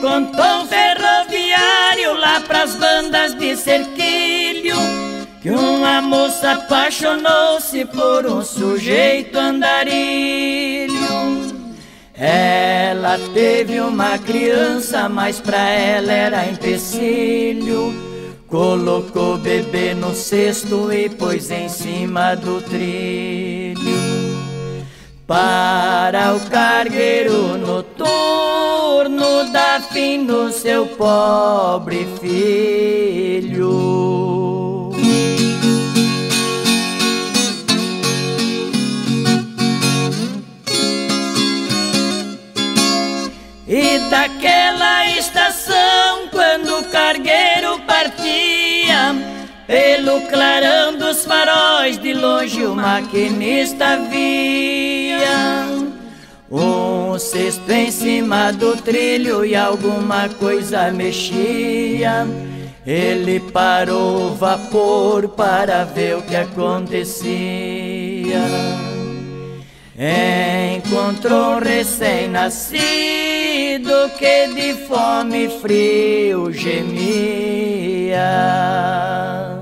contou um ferroviário lá pras bandas de Cerquilho que uma moça apaixonou-se por um sujeito andarilho. Ela teve uma criança, mas pra ela era empecilho. Colocou o bebê no cesto e pôs em cima do trilho. Para o cargueiro noturno dar fim no seu pobre filho. E daquela estação, quando o cargueiro partia, pelo clarão dos faróis de longe o maquinista via um cesto em cima do trilho e alguma coisa mexia. Ele parou o vapor para ver o que acontecia. Encontrou um recém-nascido que de fome e frio gemia.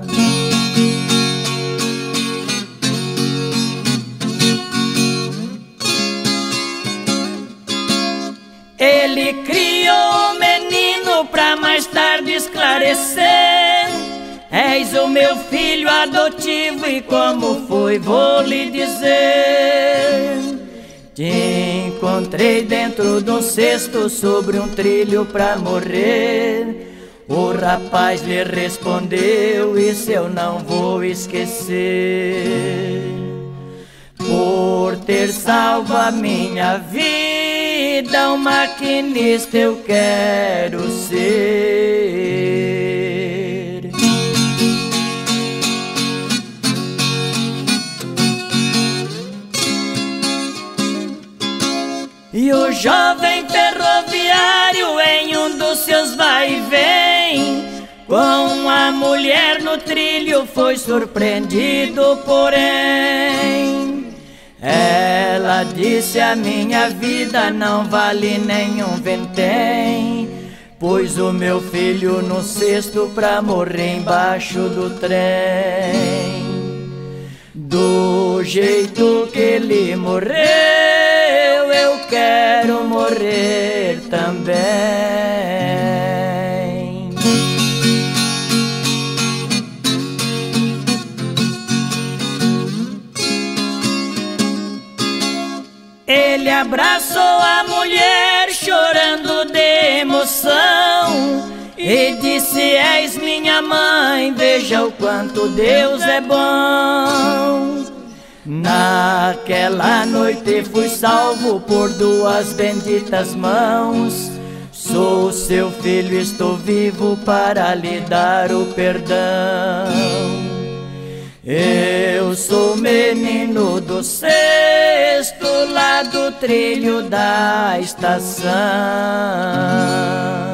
Ele criou o menino pra mais tarde esclarecer: és o meu filho adotivo e como foi vou lhe dizer. Te encontrei dentro de um cesto sobre um trilho pra morrer. O rapaz lhe respondeu: isso eu não vou esquecer. Por ter salvo a minha vida, um maquinista eu quero ser. E o jovem ferroviário em um dos seus vai e vem com uma mulher no trilho foi surpreendido, porém ela disse: a minha vida não vale nenhum vintém, pus o meu filho no cesto pra morrer embaixo do trem. Do jeito que ele morreu, eu quero morrer também. Ele abraçou a mulher chorando de emoção e disse: és minha mãe, veja o quanto Deus é bom. Naquela noite fui salvo por duas benditas mãos. Sou seu filho, estou vivo para lhe dar o perdão. Eu sou menino do cesto lá do trilho da estação.